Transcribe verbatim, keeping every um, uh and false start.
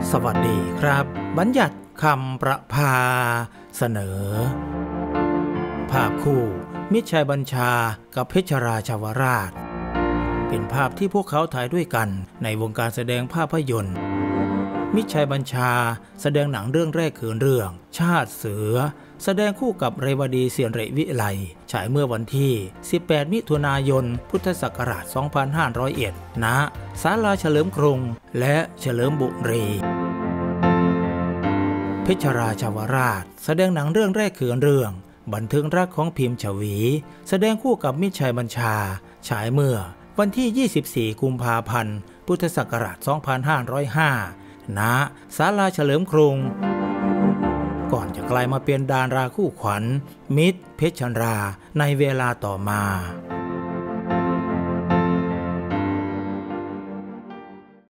สวัสดีครับบัญญัติคำประภาเสนอภาพคู่มิตรชัยบัญชากับเพชรราชาวราชเป็นภาพที่พวกเขาถ่ายด้วยกันในวงการแสดงภาพยนตร์มิตรชัยบัญชาแสดงหนังเรื่องแรกคือเรื่องชาติเสือแสดงคู่กับเรวดีเสียนเรวิไลฉายเมื่อวันที่สิบแปดมิถุนายนพุทธศักราชสองพันห้าร้อยเอ็ดณศาลาเฉลิมกรุงและเฉลิมบุรีเพชรราชาวราชแสดงหนังเรื่องแรกคือเรื่องบันเทิงรักของพิมพ์ฉวีแสดงคู่กับมิตรชัยบัญชาฉายเมื่อวันที่ยี่สิบสี่กุมภาพันธ์พุทธศักราชสองพันห้าร้อยห้าณศาลาเฉลิมกรุงก่อนจะกลายมาเป็นดาราคู่ขวัญมิตรเพชรราในเวลาต่อมา